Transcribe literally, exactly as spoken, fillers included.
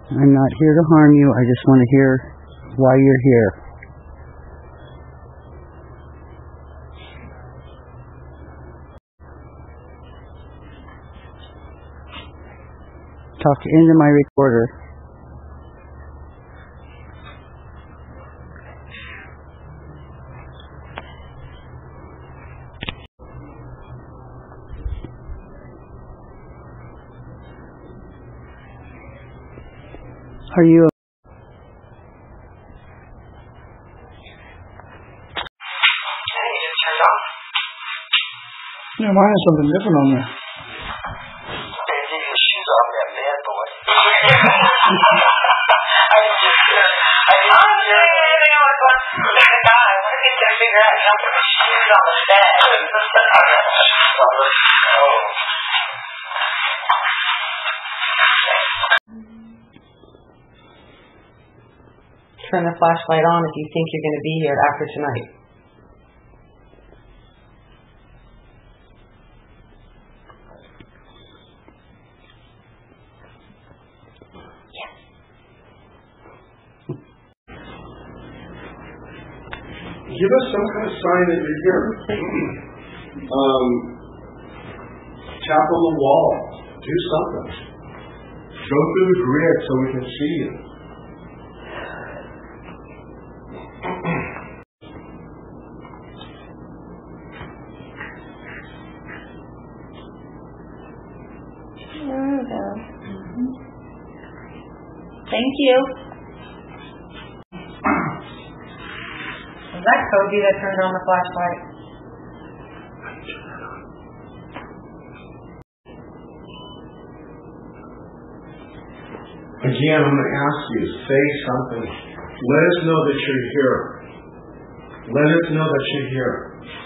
I'm not here to harm you. I just want to hear why you're here. Talk into my recorder. Are you Yeah, mine has something different on there. Take your shoes off that bad boy. I was just there. I didn't hear anything. I was like, that guy, what if he's going to figure out how to put his shoes on the bed? Oh. Turn the flashlight on if you think you're going to be here after tonight. Give us some kind of sign that you're here. um, tap on the wall. Do something. Go through the grid so we can see you. There we go. Thank you. Was that Cody that turned on the flashlight? Again, I'm going to ask you, say something. Let us know that you're here. Let us know that you're here.